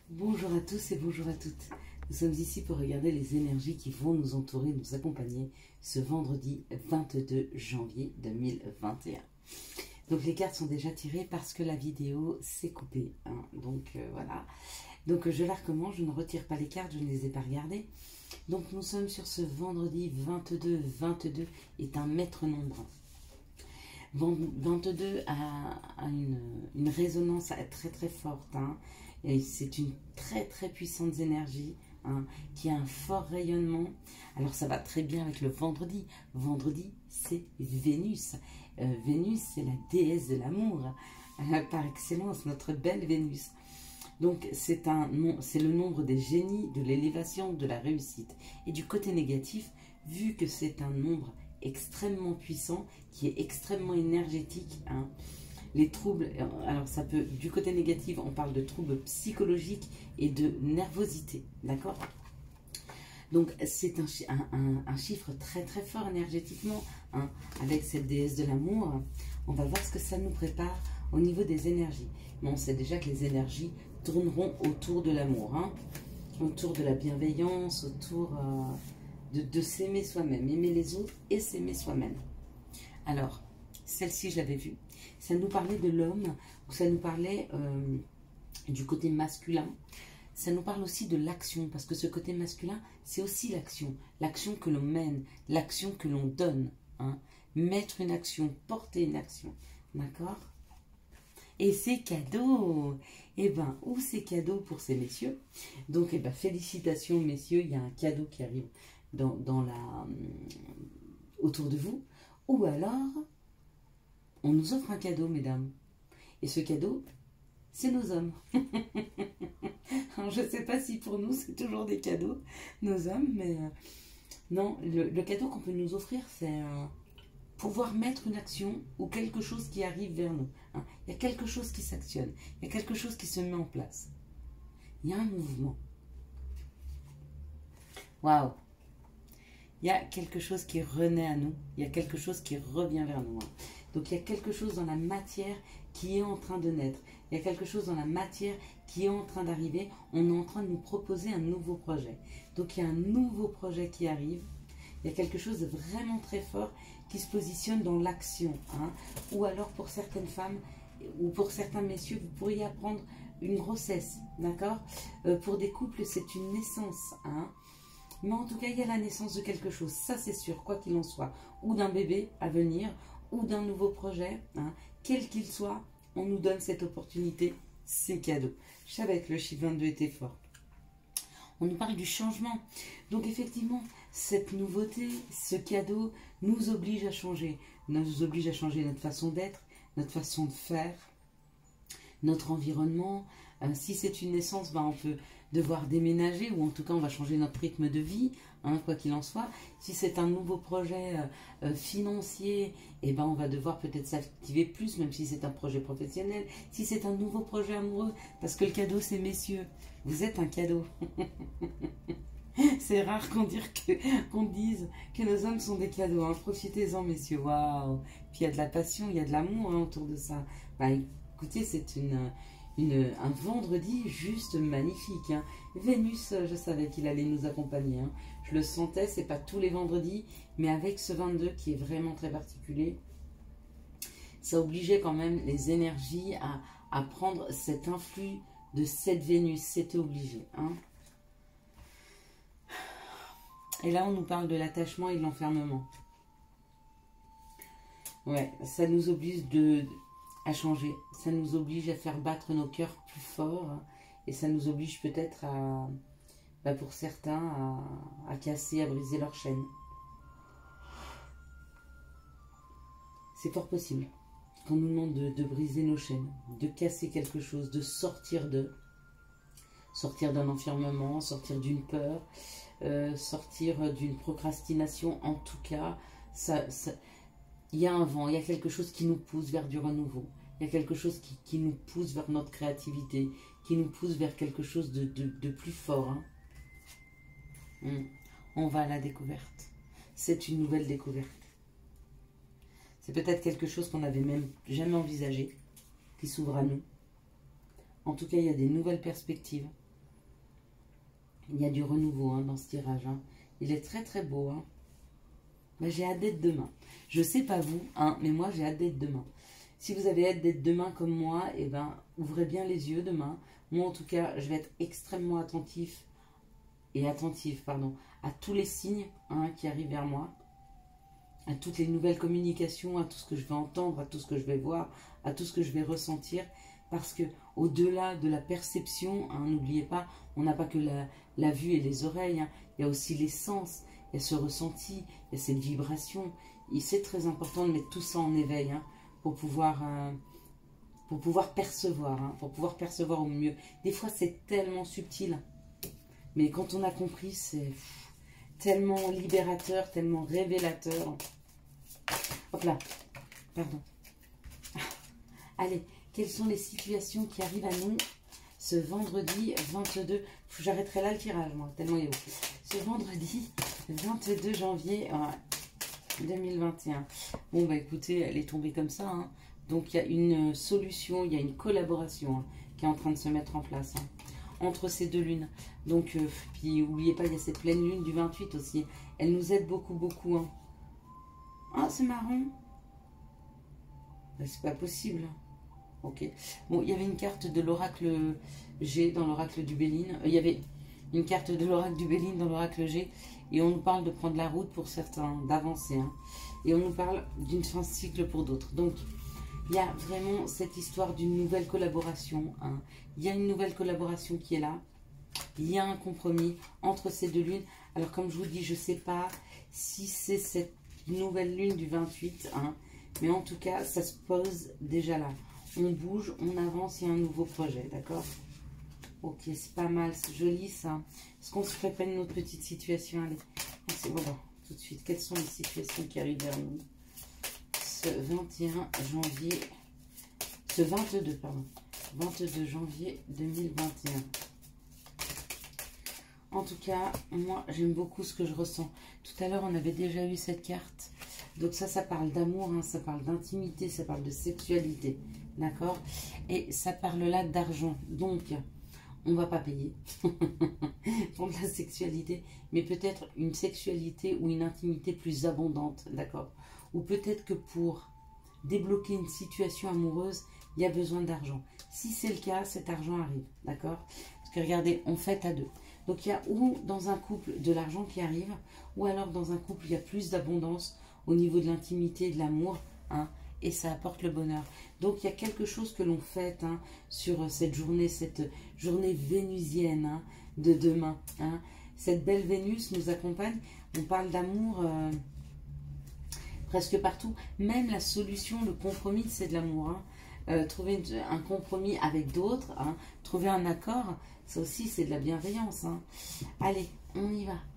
Bonjour à tous et bonjour à toutes. Nous sommes ici pour regarder les énergies qui vont nous entourer, nous accompagner ce vendredi 22 janvier 2021. Donc les cartes sont déjà tirées parce que la vidéo s'est coupée. Donc voilà. Donc je la recommence, je ne retire pas les cartes, je ne les ai pas regardées. Donc nous sommes sur ce vendredi 22. 22 est un maître nombre. 22 a une résonance très très forte. C'est une très très puissante énergie qui a un fort rayonnement. Alors ça va très bien avec le vendredi. Vendredi, c'est Vénus. Vénus, c'est la déesse de l'amour par excellence, notre belle Vénus. Donc c'est le nombre des génies, de l'élévation, de la réussite. Et du côté négatif, vu que c'est un nombre extrêmement puissant, qui est extrêmement énergétique, les troubles, alors ça peut, du côté négatif, on parle de troubles psychologiques et de nervosité, d'accord? Donc c'est un chiffre très très fort énergétiquement, avec cette déesse de l'amour. On va voir ce que ça nous prépare au niveau des énergies. Mais on sait déjà que les énergies tourneront autour de l'amour, autour de la bienveillance, autour de s'aimer soi-même, aimer les autres et s'aimer soi-même. Alors, celle-ci, je l'avais vue. Ça nous parlait de l'homme, ou ça nous parlait du côté masculin. Ça nous parle aussi de l'action, parce que ce côté masculin, c'est aussi l'action. L'action que l'on mène, l'action que l'on donne. Mettre une action, porter une action. D'accord? Et c'est cadeau. Eh bien, où c'est cadeau pour ces messieurs? Donc, eh ben, félicitations, messieurs. Il y a un cadeau qui arrive autour de vous. Ou alors, on nous offre un cadeau, mesdames. Et ce cadeau, c'est nos hommes. Alors, je ne sais pas si pour nous, c'est toujours des cadeaux, nos hommes, mais non, le cadeau qu'on peut nous offrir, c'est pouvoir mettre une action ou quelque chose qui arrive vers nous. Il y a quelque chose qui s'actionne, il y a quelque chose qui se met en place. Il y a un mouvement. Waouh! Il y a quelque chose qui renaît à nous, il y a quelque chose qui revient vers nous. Donc il y a quelque chose dans la matière qui est en train de naître. Il y a quelque chose dans la matière qui est en train d'arriver. On est en train de nous proposer un nouveau projet. Donc il y a un nouveau projet qui arrive. Il y a quelque chose de vraiment très fort qui se positionne dans l'action. Ou alors pour certaines femmes ou pour certains messieurs, vous pourriez apprendre une grossesse. D'accord? Pour des couples, c'est une naissance. Mais en tout cas, il y a la naissance de quelque chose. Ça, c'est sûr, quoi qu'il en soit. Ou d'un bébé à venir, ou d'un nouveau projet, quel qu'il soit, on nous donne cette opportunité, c'est cadeau. Je savais que le chiffre 22 était fort. On nous parle du changement. Donc effectivement, cette nouveauté, ce cadeau nous oblige à changer. Nous oblige à changer notre façon d'être, notre façon de faire, notre environnement. Si c'est une naissance, on peut devoir déménager, ou en tout cas on va changer notre rythme de vie, quoi qu'il en soit. Si c'est un nouveau projet financier, on va devoir peut-être s'activer plus, même si c'est un projet professionnel. Si c'est un nouveau projet amoureux, parce que le cadeau c'est messieurs, vous êtes un cadeau. C'est rare qu'on dise que nos hommes sont des cadeaux. Profitez-en messieurs, waouh. Puis il y a de la passion, il y a de l'amour autour de ça. Écoutez, c'est un vendredi juste magnifique. Vénus, je savais qu'il allait nous accompagner. Je le sentais, c'est pas tous les vendredis, mais avec ce 22 qui est vraiment très particulier, ça obligeait quand même les énergies à prendre cet influx de cette Vénus. C'était obligé. Et là, on nous parle de l'attachement et de l'enfermement. Ouais, ça nous oblige à changer. Ça nous oblige à faire battre nos cœurs plus fort. Et ça nous oblige peut-être pour certains, à casser, à briser leur chaîne. C'est fort possible qu'on nous demande de briser nos chaînes, de casser quelque chose, de sortir d'un enfermement, sortir d'une peur, sortir d'une procrastination. En tout cas, il y a un vent, il y a quelque chose qui nous pousse vers du renouveau. Il y a quelque chose qui nous pousse vers notre créativité, qui nous pousse vers quelque chose de plus fort. On va à la découverte. C'est une nouvelle découverte. C'est peut-être quelque chose qu'on n'avait même jamais envisagé, qui s'ouvre à nous. En tout cas, il y a des nouvelles perspectives. Il y a du renouveau hein, dans ce tirage. Hein. Il est très très beau. Hein. Ben, j'ai hâte d'être demain. Je sais pas vous, hein, mais moi j'ai hâte d'être demain. Si vous avez hâte d'être demain comme moi, eh ben, ouvrez bien les yeux demain. Moi en tout cas, je vais être extrêmement attentive, pardon, à tous les signes hein, qui arrivent vers moi, à toutes les nouvelles communications, à tout ce que je vais entendre, à tout ce que je vais voir, à tout ce que je vais ressentir. Parce que au-delà de la perception, hein, n'oubliez pas, on n'a pas que la vue et les oreilles, hein, il y a aussi les sens, il y a ce ressenti, il y a cette vibration. Et c'est très important de mettre tout ça en éveil hein, pour pouvoir percevoir, hein, pour pouvoir percevoir au mieux. Des fois c'est tellement subtil, mais quand on a compris, c'est tellement libérateur, tellement révélateur. Hop là, pardon. Allez, quelles sont les situations qui arrivent à nous ce vendredi 22, j'arrêterai là le tirage, moi, tellement il est haut. Ce vendredi 22 janvier 2021. Bon, bah écoutez, elle est tombée comme ça. Hein. Donc, il y a une solution, il y a une collaboration hein, qui est en train de se mettre en place hein, entre ces deux lunes. Donc, puis n'oubliez pas, il y a cette pleine lune du 28 aussi. Elle nous aide beaucoup, beaucoup. Hein. Ah, c'est marrant. Ben, c'est pas possible. Ok. Bon, il y avait une carte de l'oracle G dans l'oracle du Béline. Il y avait une carte de l'oracle du Béline dans l'oracle G. Et on nous parle de prendre la route pour certains, d'avancer. Hein. Et on nous parle d'une fin de cycle pour d'autres. Donc, il y a vraiment cette histoire d'une nouvelle collaboration. Hein. Il y a une nouvelle collaboration qui est là. Il y a un compromis entre ces deux lunes. Alors, comme je vous dis, je ne sais pas si c'est cette nouvelle lune du 28. Hein, mais en tout cas, ça se pose déjà là. On bouge, on avance, il y a un nouveau projet, d'accord? Ok, c'est pas mal, c'est joli ça. Est-ce qu'on se ferait pas une autre petite situation? Allez, c'est bon, tout de suite. Quelles sont les situations qui arrivent vers nous ce 21 janvier, ce 22, pardon, 22 janvier 2021. En tout cas, moi, j'aime beaucoup ce que je ressens. Tout à l'heure, on avait déjà eu cette carte. Donc ça parle d'amour, hein, ça parle d'intimité, ça parle de sexualité. D'accord? Et ça parle là d'argent. Donc, on ne va pas payer pour de la sexualité, mais peut-être une sexualité ou une intimité plus abondante. D'accord? Ou peut-être que pour débloquer une situation amoureuse, il y a besoin d'argent. Si c'est le cas, cet argent arrive. D'accord? Parce que regardez, on fait à deux. Donc il y a ou dans un couple de l'argent qui arrive, ou alors dans un couple il y a plus d'abondance au niveau de l'intimité, de l'amour, hein, et ça apporte le bonheur. Donc il y a quelque chose que l'on fête hein, sur cette journée vénusienne hein, de demain. Hein. Cette belle Vénus nous accompagne, on parle d'amour presque partout, même la solution, le compromis c'est de l'amour. Hein. Trouver un compromis avec d'autres, hein, trouver un accord, ça aussi c'est de la bienveillance. Hein. Allez, on y va.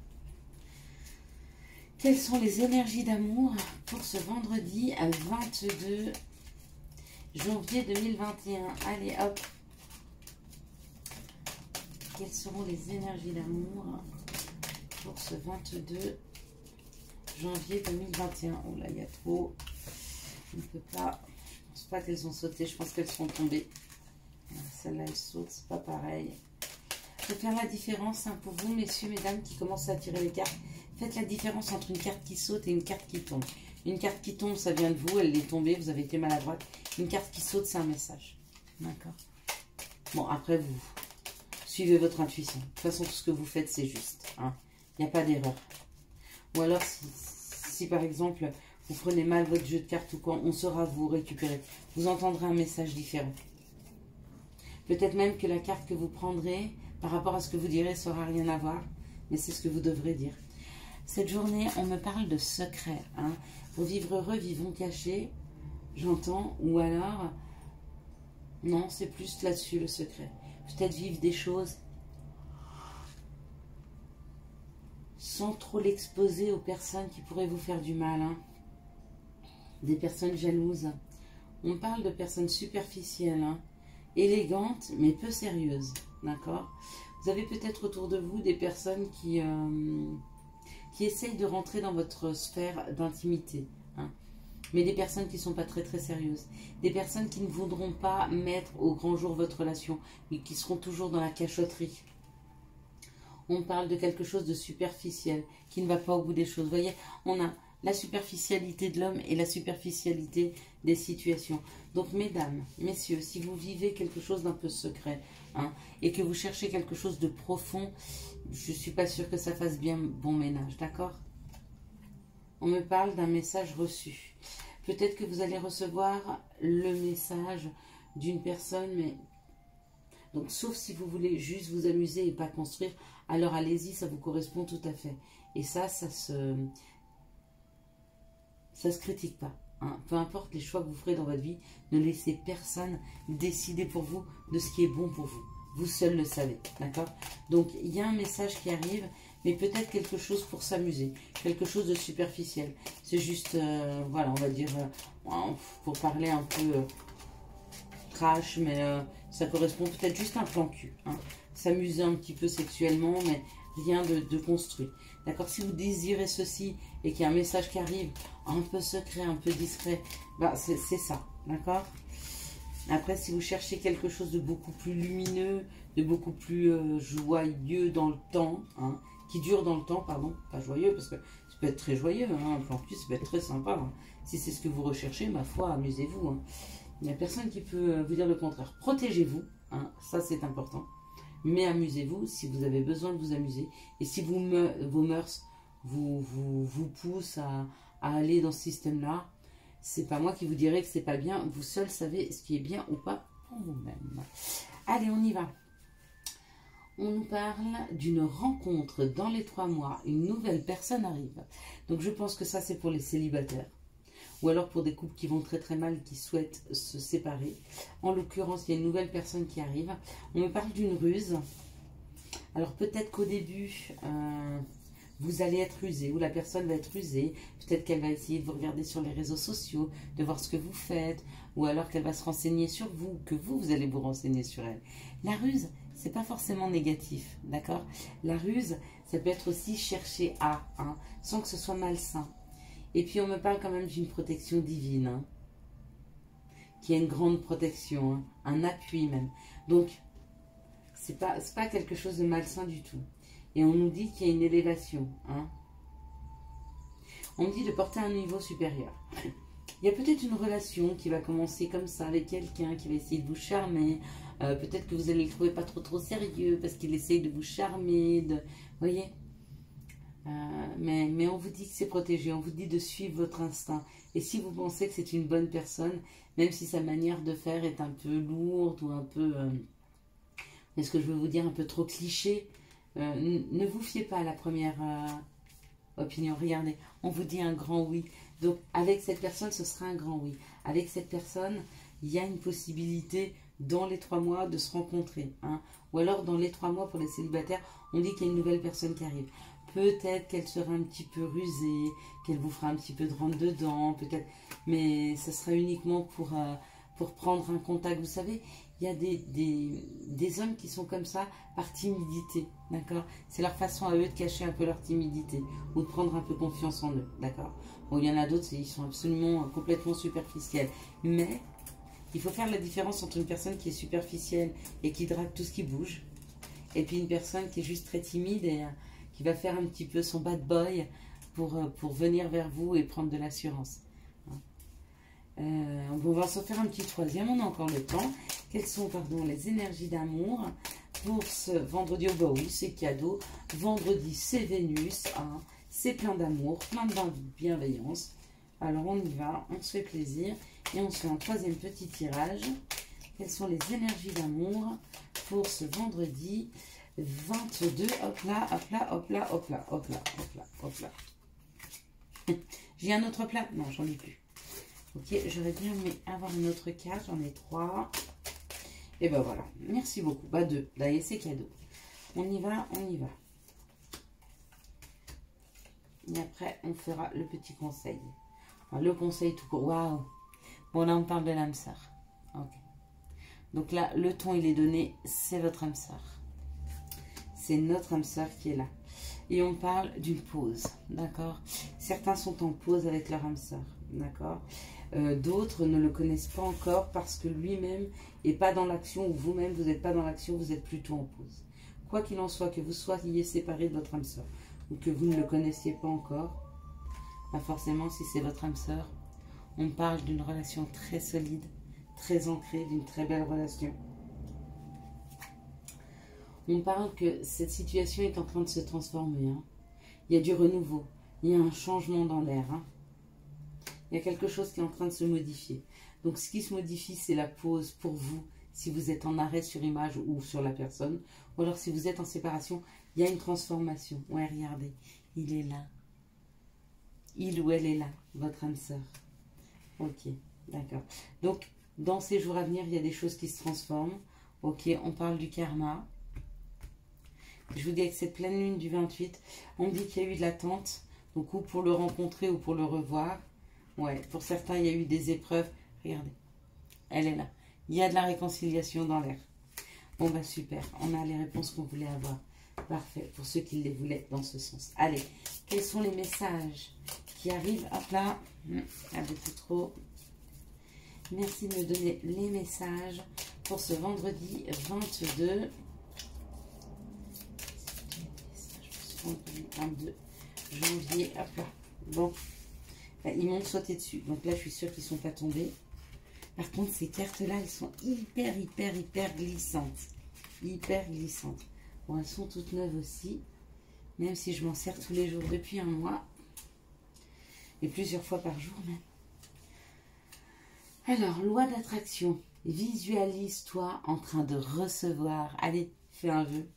Quelles sont les énergies d'amour pour ce vendredi 22 janvier 2021? Allez, hop. Quelles seront les énergies d'amour pour ce 22 janvier 2021? Oh là, il y a trop. On ne peut pas. Je ne pense pas qu'elles ont sauté. Je pense qu'elles sont tombées. Celle-là, elle saute. C'est pas pareil. Je vais faire la différence hein, pour vous, messieurs, mesdames, qui commencent à tirer les cartes. Faites la différence entre une carte qui saute et une carte qui tombe. Une carte qui tombe, ça vient de vous, elle est tombée, vous avez été maladroite. Une carte qui saute, c'est un message. D'accord? Bon, après, vous suivez votre intuition. De toute façon, tout ce que vous faites, c'est juste. Hein. Il n'y a pas d'erreur. Ou alors, si par exemple, vous prenez mal votre jeu de cartes ou quoi, on saura vous récupérer. Vous entendrez un message différent. Peut-être même que la carte que vous prendrez, par rapport à ce que vous direz, ça n'aura rien à voir. Mais c'est ce que vous devrez dire. Cette journée, on me parle de secret. Hein. Pour vivre heureux, vivons cachés. J'entends. Ou alors, non, c'est plus là-dessus le secret. Peut-être vivre des choses sans trop l'exposer aux personnes qui pourraient vous faire du mal. Hein. Des personnes jalouses. On parle de personnes superficielles, hein. Élégantes, mais peu sérieuses. D'accord? Vous avez peut-être autour de vous des personnes qui essayent de rentrer dans votre sphère d'intimité. Hein. Mais des personnes qui ne sont pas très très sérieuses. Des personnes qui ne voudront pas mettre au grand jour votre relation, mais qui seront toujours dans la cachotterie. On parle de quelque chose de superficiel, qui ne va pas au bout des choses. Vous voyez, on a la superficialité de l'homme et la superficialité des situations. Donc, mesdames, messieurs, si vous vivez quelque chose d'un peu secret, hein, et que vous cherchez quelque chose de profond, je ne suis pas sûre que ça fasse bien bon ménage, d'accord? On me parle d'un message reçu. Peut-être que vous allez recevoir le message d'une personne, mais... Donc, sauf si vous voulez juste vous amuser et pas construire, alors allez-y, ça vous correspond tout à fait. Et ça se critique pas. Hein. Peu importe les choix que vous ferez dans votre vie, ne laissez personne décider pour vous de ce qui est bon pour vous. Vous seul le savez, d'accord? Donc, il y a un message qui arrive, mais peut-être quelque chose pour s'amuser, quelque chose de superficiel. C'est juste, voilà, on va dire, pour parler un peu trash, mais ça correspond peut-être juste à un plan cul. Hein. S'amuser un petit peu sexuellement, mais rien de construit. D'accord? Si vous désirez ceci et qu'il y a un message qui arrive, un peu secret, un peu discret, bah c'est ça. D'accord? Après, si vous cherchez quelque chose de beaucoup plus lumineux, de beaucoup plus joyeux dans le temps, hein, qui dure dans le temps, pardon, pas joyeux, parce que ça peut être très joyeux, hein, un plan cul, ça peut être très sympa. Hein. Si c'est ce que vous recherchez, ma foi, amusez-vous. Hein. Il n'y a personne qui peut vous dire le contraire. Protégez-vous, hein, ça c'est important. Mais amusez-vous si vous avez besoin de vous amuser. Et si vos mœurs vous poussent à aller dans ce système-là, c'est pas moi qui vous dirai que c'est pas bien. Vous seul savez ce qui est bien ou pas pour vous-même. Allez, on y va. On nous parle d'une rencontre dans les 3 mois. Une nouvelle personne arrive. Donc je pense que ça c'est pour les célibataires. Ou alors pour des couples qui vont très très mal, qui souhaitent se séparer. En l'occurrence, il y a une nouvelle personne qui arrive. On me parle d'une ruse. Alors peut-être qu'au début, vous allez être rusé, ou la personne va être rusée. Peut-être qu'elle va essayer de vous regarder sur les réseaux sociaux, de voir ce que vous faites. Ou alors qu'elle va se renseigner sur vous, que vous allez vous renseigner sur elle. La ruse, c'est pas forcément négatif, d'accord? La ruse, ça peut être aussi chercher à, hein, sans que ce soit malsain. Et puis on me parle quand même d'une protection divine, hein, qui a une grande protection, hein, un appui même. Donc, c'est pas quelque chose de malsain du tout. Et on nous dit qu'il y a une élévation. Hein. On me dit de porter un niveau supérieur. Il y a peut-être une relation qui va commencer comme ça avec quelqu'un qui va essayer de vous charmer. Peut-être que vous allez le trouver pas trop sérieux parce qu'il essaye de vous charmer. Vous voyez? Mais on vous dit que c'est protégé, on vous dit de suivre votre instinct. Et si vous pensez que c'est une bonne personne, même si sa manière de faire est un peu lourde ou un peu, est-ce que je veux vous dire, un peu trop cliché, ne vous fiez pas à la première opinion. Regardez, on vous dit un grand oui. Donc avec cette personne, ce sera un grand oui. Avec cette personne, il y a une possibilité dans les 3 mois de se rencontrer. Hein. Ou alors dans les 3 mois pour les célibataires, on dit qu'il y a une nouvelle personne qui arrive. Peut-être qu'elle sera un petit peu rusée, qu'elle vous fera un petit peu de rentre dedans, peut-être, mais ce sera uniquement pour prendre un contact. Vous savez, il y a des hommes qui sont comme ça par timidité, d'accord? C'est leur façon à eux de cacher un peu leur timidité ou de prendre un peu confiance en eux, d'accord? Bon, il y en a d'autres, ils sont absolument complètement superficiels, mais il faut faire la différence entre une personne qui est superficielle et qui drague tout ce qui bouge, et puis une personne qui est juste très timide et qui va faire un petit peu son bad boy pour venir vers vous et prendre de l'assurance. On va s'en faire un petit troisième, on a encore le temps. Quelles sont, pardon, les énergies d'amour pour ce vendredi? Oh bah oui, c'est cadeau. Vendredi, c'est Vénus, hein, c'est plein d'amour, plein de bienveillance. Alors on y va, on se fait plaisir et on se fait un troisième petit tirage. Quelles sont les énergies d'amour pour ce vendredi 22, hop là, hop là, hop là, hop là, hop là, hop là, hop là. J'ai un autre plat? Non, j'en ai plus. Ok, j'aurais bien aimé avoir une autre carte, j'en ai 3. Et ben voilà, merci beaucoup. Bah 2, là c'est cadeau. On y va, on y va. Et après, on fera le petit conseil. Enfin, le conseil tout court. Waouh! Bon, là, on parle de l'âme sœur. Ok. Donc là, le ton, il est donné, c'est votre âme sœur. C'est notre âme sœur qui est là. Et on parle d'une pause, d'accord? Certains sont en pause avec leur âme sœur, d'accord? D'autres ne le connaissent pas encore parce que lui-même n'est pas dans l'action ou vous-même, vous n'êtes pas dans l'action, vous êtes plutôt en pause. quoi qu'il en soit, que vous soyez séparés de votre âme sœur ou que vous ne le connaissiez pas encore, pas forcément si c'est votre âme sœur, on parle d'une relation très solide, très ancrée, d'une très belle relation. On parle que cette situation est en train de se transformer. Hein. Il y a du renouveau, il y a un changement dans l'air. Hein. Il y a quelque chose qui est en train de se modifier. Donc ce qui se modifie, c'est la pause pour vous, si vous êtes en arrêt sur image ou sur la personne. Ou alors si vous êtes en séparation, il y a une transformation. Ouais, regardez, il est là. Il ou elle est là, votre âme sœur. Ok, d'accord. Donc, dans ces jours à venir, il y a des choses qui se transforment. Ok, on parle du karma. Je vous dis avec cette pleine lune du 28, on me dit qu'il y a eu de l'attente. Donc, ou pour le rencontrer ou pour le revoir. Ouais, pour certains, il y a eu des épreuves. Regardez, elle est là. Il y a de la réconciliation dans l'air. Bon, bah super, on a les réponses qu'on voulait avoir. Parfait, pour ceux qui les voulaient dans ce sens. Allez, quels sont les messages qui arrivent? Hop là, avec tout trop. Merci de me donner les messages pour ce vendredi 22. 22 janvier, hop là. Bon, là, ils m'ont sauté dessus. Donc là, je suis sûre qu'ils ne sont pas tombés. Par contre, ces cartes-là, elles sont hyper glissantes. Hyper glissantes. Bon, elles sont toutes neuves aussi. Même si je m'en sers tous les jours depuis un mois. Et plusieurs fois par jour même. Alors, loi d'attraction. Visualise-toi en train de recevoir. Allez, fais un vœu.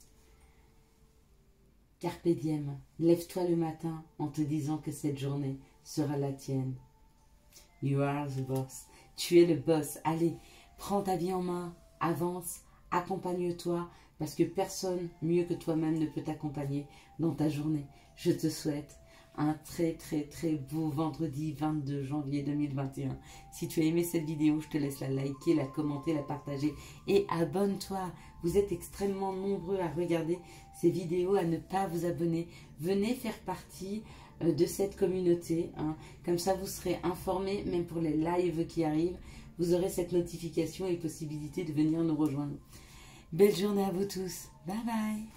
Carpe diem. Lève-toi le matin en te disant que cette journée sera la tienne. You are the boss. Tu es le boss. Allez, prends ta vie en main. Avance. Accompagne-toi. Parce que personne mieux que toi-même ne peut t'accompagner dans ta journée. Je te souhaite un très beau vendredi 22 janvier 2021. Si tu as aimé cette vidéo, je te laisse la liker, la commenter, la partager et abonne-toi. Vous êtes extrêmement nombreux à regarder ces vidéos, à ne pas vous abonner. Venez faire partie de cette communauté. Hein. Comme ça, vous serez informés, même pour les lives qui arrivent. Vous aurez cette notification et possibilité de venir nous rejoindre. Belle journée à vous tous. Bye bye.